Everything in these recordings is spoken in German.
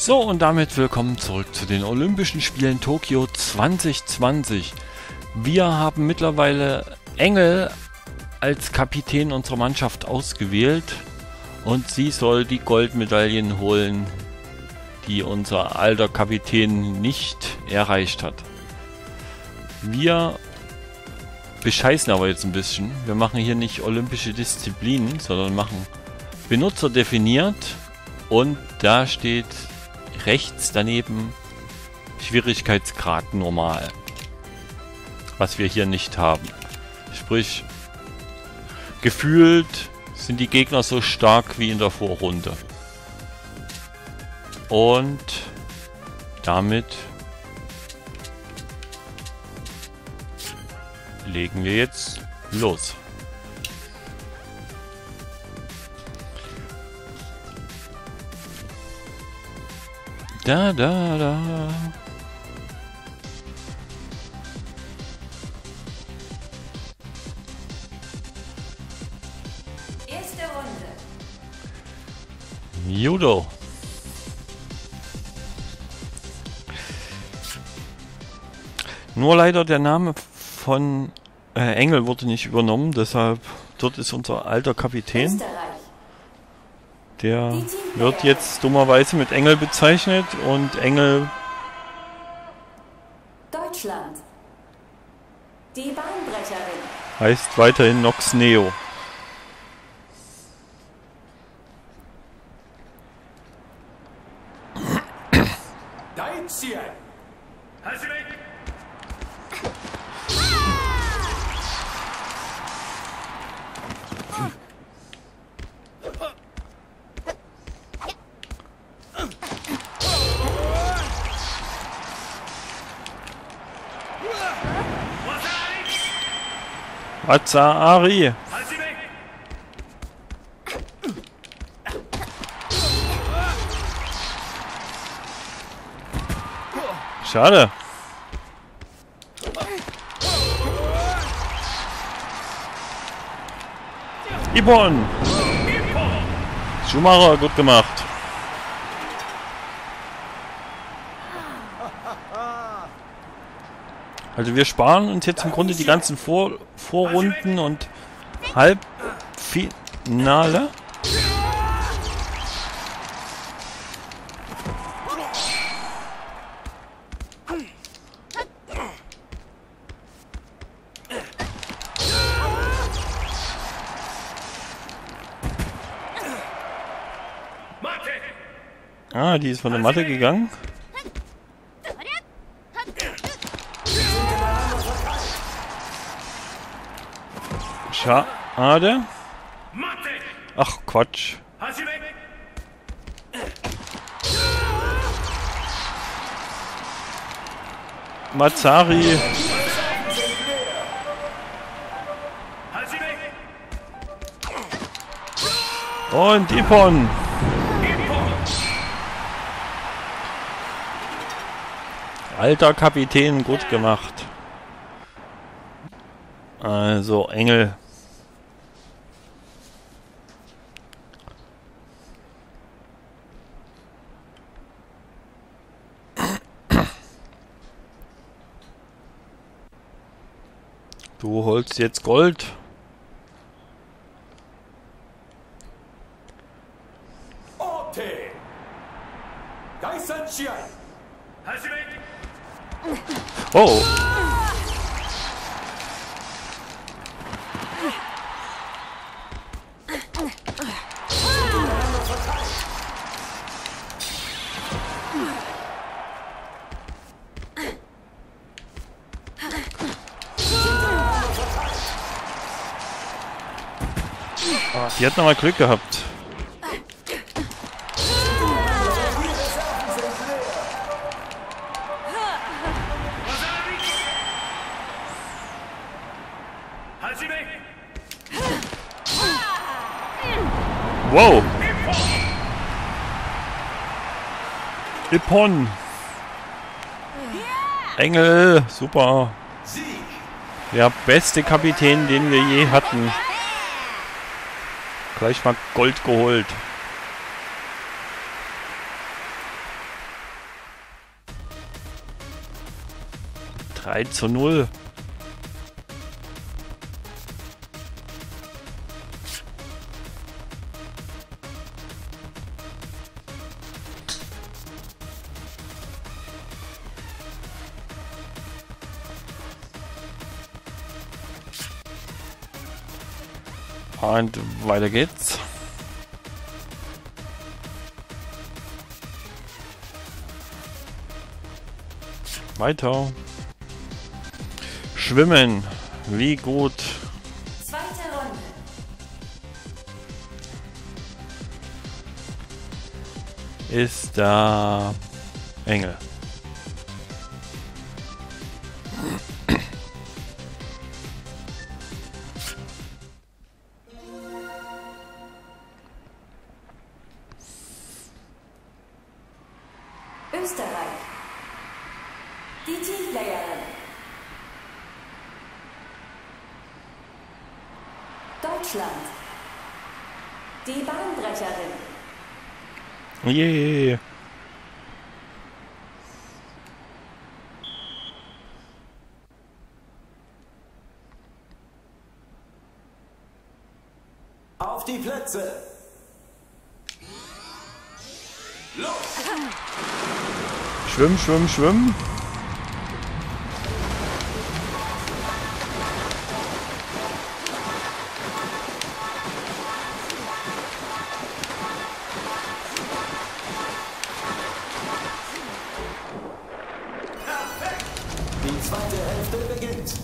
So, und damit willkommen zurück zu den Olympischen Spielen Tokio 2020. Wir haben mittlerweile Engel als Kapitän unserer Mannschaft ausgewählt und sie soll die Goldmedaillen holen, die unser alter Kapitän nicht erreicht hat. Wir bescheißen aber jetzt ein bisschen. Wir machen hier nicht olympische Disziplinen, sondern machen Benutzer definiert und da steht rechts daneben Schwierigkeitsgrad normal, was wir hier nicht haben. Sprich, gefühlt sind die Gegner so stark wie in der Vorrunde. Und damit legen wir jetzt los. Da. Erste Runde. Judo. Nur leider der Name von Engel wurde nicht übernommen, deshalb dort ist unser alter Kapitän. Österreich. Der wird jetzt dummerweise mit Engel bezeichnet und Engel Deutschland. Die Bahnbrecherin. heißt weiterhin Nox Neo. Daitien. Waza-Ari. Schade. Ippon. Schumacher, gut gemacht. Also wir sparen uns jetzt im Grunde die ganzen Vorrunden und Halbfinale. Ah, die ist von der Matte gegangen. Schade. Ach, Quatsch. Mazzari. Und Ippon. Alter Kapitän, gut gemacht. Also, Engel. Du holst jetzt Gold. Ote. Daishan-Shiai. Oh. Die hat nochmal Glück gehabt. Wow. Ippon. Engel. Super. Der beste Kapitän, den wir je hatten. Gleich mal Gold geholt. 3:0. Und weiter geht's. Weiter. Schwimmen. Wie gut. Zweite Runde. Ist da Engel. Österreich. Die Teamplayerin. Deutschland. Die Bahnbrecherin. Yeah. Auf die Plätze. Los! Schwimmen, schwimmen, schwimmen. Die zweite Hälfte beginnt.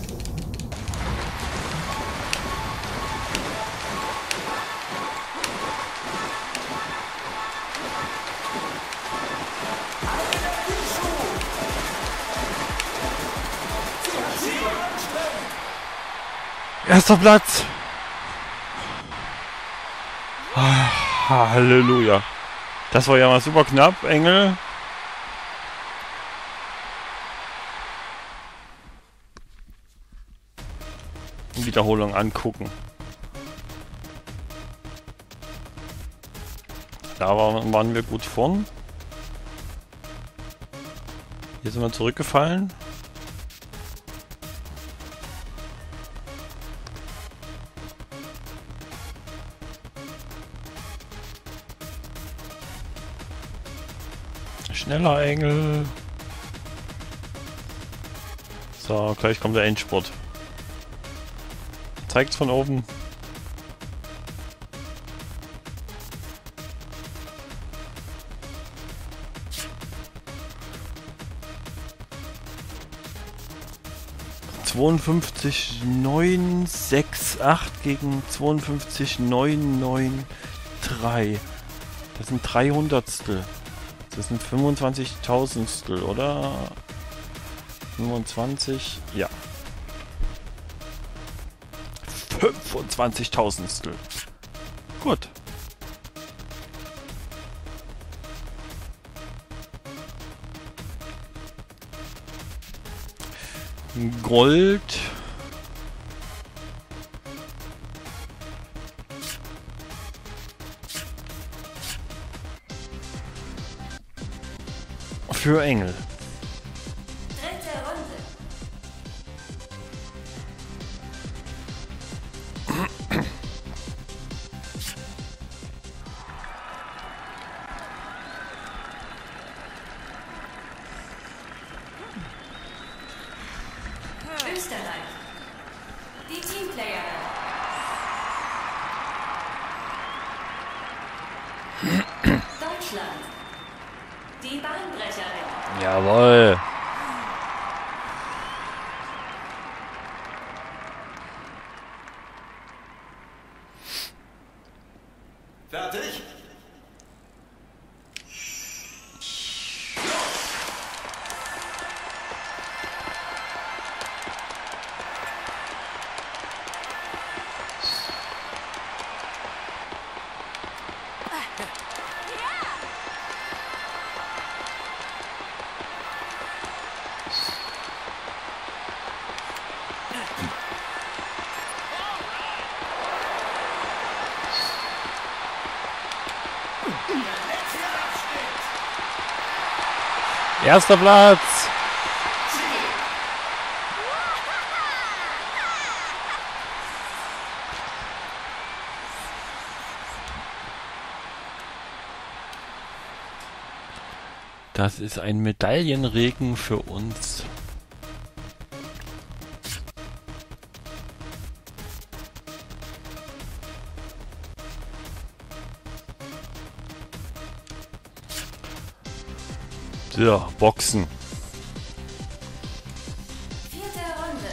Erster Platz. Halleluja. Das war ja mal super knapp, Engel. Wiederholung angucken. Da waren wir gut vorn. Hier sind wir zurückgefallen. Schneller, Engel. So, gleich kommt der Endspurt. Zeigt's von oben. (52,968) gegen 52,993. Das sind 300stel. Das sind 25.000stel, oder? 25, ja. 25.000stel. Gut. Gold. Für Engel. Dritte Runde. Österreich. Die Teamplayerin. Deutschland. Die Bahnbrecherin. Jawohl. Fertig? Erster Platz. Das ist ein Medaillenregen für uns. So, Boxen. Vierte Runde.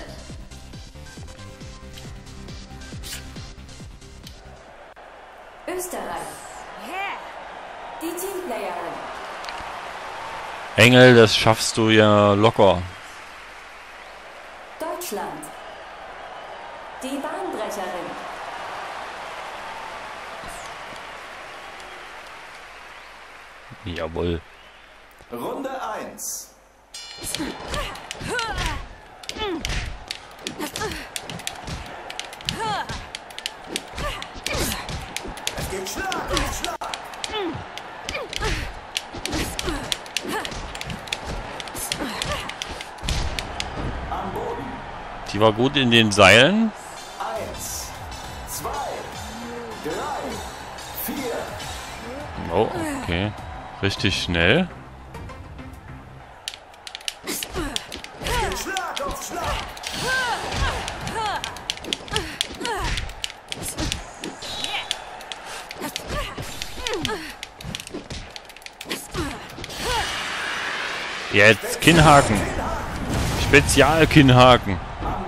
Österreich. Die Teamplayerin. Engel, das schaffst du ja locker. Deutschland. Die Bahnbrecherin. Jawohl. Runde 1. Es geht Schlag auf Schlag. Am Boden. Die war gut in den Seilen. 1, 2, 3, 4. Oh, okay. Richtig schnell. Es geht Schlag auf Schlag. Jetzt Kinnhaken. Spezialkinnhaken.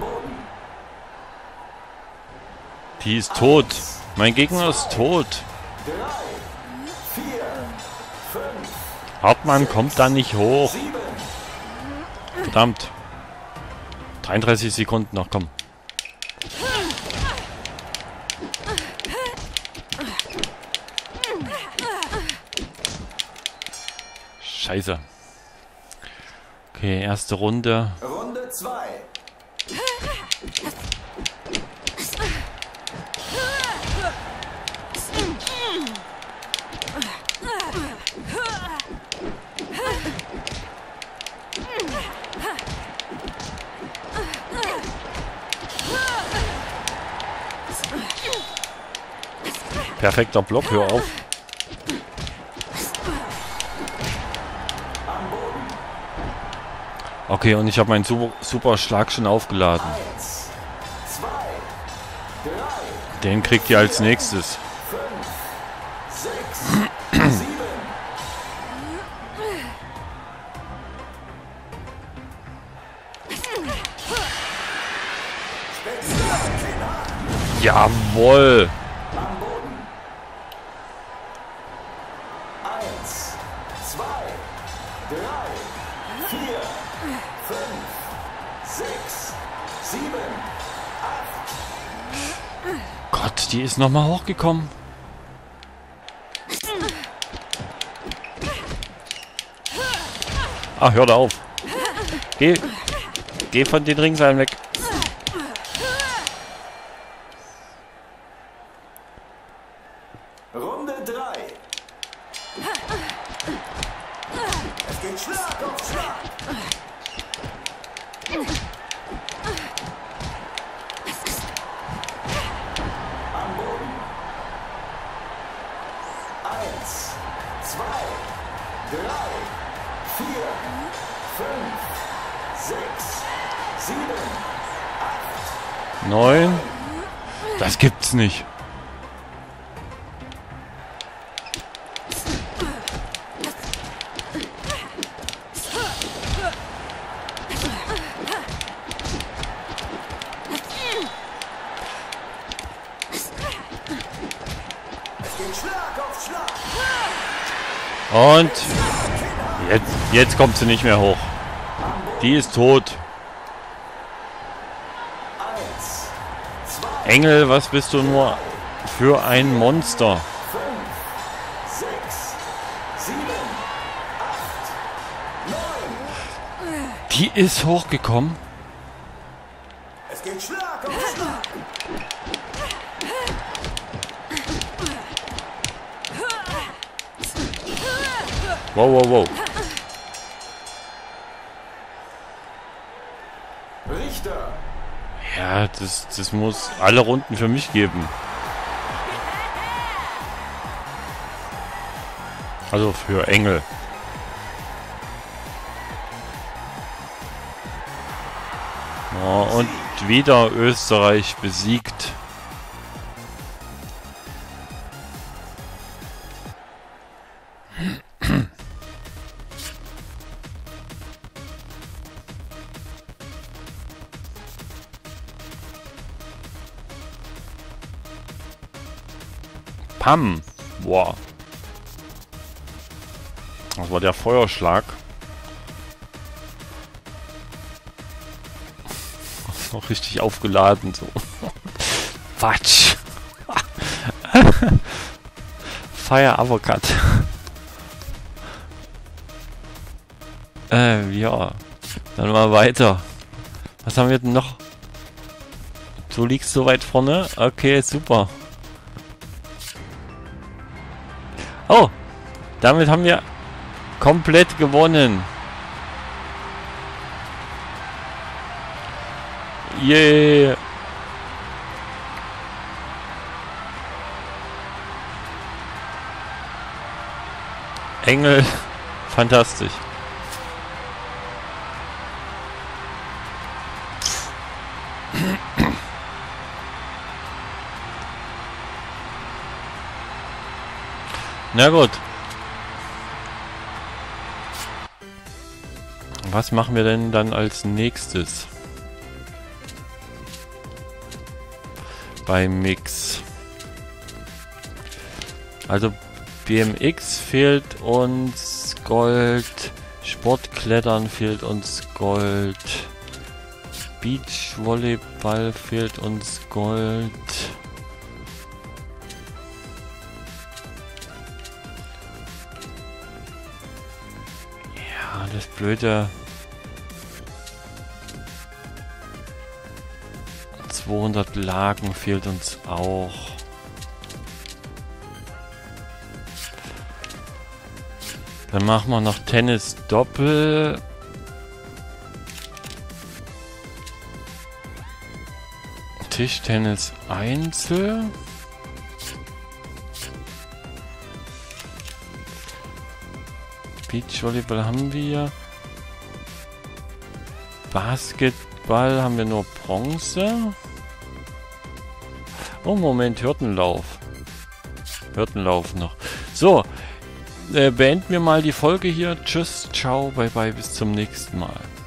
Die ist tot. Mein Gegner ist tot. 3, 4, 5, Hartmann kommt da nicht hoch. 7. Verdammt. 33 Sekunden noch, komm. Scheiße. Okay, erste Runde. Runde 2. Perfekter Block, hör auf. Okay, und ich habe meinen super Schlag schon aufgeladen. 1, 2, 3, Den kriegt ihr als nächstes. 6, 7. Jawohl. Am Boden. 1, 2, 3, 4, 5, 6, 7, 8. Gott, die ist nochmal hochgekommen. Ah, hör da auf. Geh von den Ringseilen weg. Runde 3. Es geht Schlag auf Schlag. Am Boden. 1, 2, 3, 4, 5, 6, 7, 9. Das gibt's nicht. Es geht Schlag auf Schlag. Und jetzt kommt sie nicht mehr hoch. Die ist tot. 1, 2, Engel, was bist du nur für ein Monster? 5, 6, 7, 8, 9. Die ist hochgekommen. Es geht Schlag auf Schlag. Wow, wow, wow. Richter. Ja, das muss alle Runden für mich geben. Also für Engel. Oh, und wieder Österreich besiegt. Pam! Boah. Das war der Feuerschlag. Das ist noch richtig aufgeladen so. Quatsch! Fire Avocad. Ja. Dann mal weiter. Was haben wir denn noch? Du liegst so weit vorne? Okay, super. Oh! Damit haben wir komplett gewonnen. Yeah! Engel. Fantastisch. Na gut. Was machen wir denn dann als nächstes? Beim Mix. Also BMX fehlt uns Gold. Sportklettern fehlt uns Gold. Beachvolleyball fehlt uns Gold. Ja, das Blöde. 200 Lagen fehlt uns auch. Dann machen wir noch Tennis Doppel. Tischtennis Einzel. Beachvolleyball haben wir. Basketball haben wir nur Bronze. Oh, Moment, Hürdenlauf. Hürdenlauf noch. So, beenden wir mal die Folge hier. Tschüss, ciao, bye bye, bis zum nächsten Mal.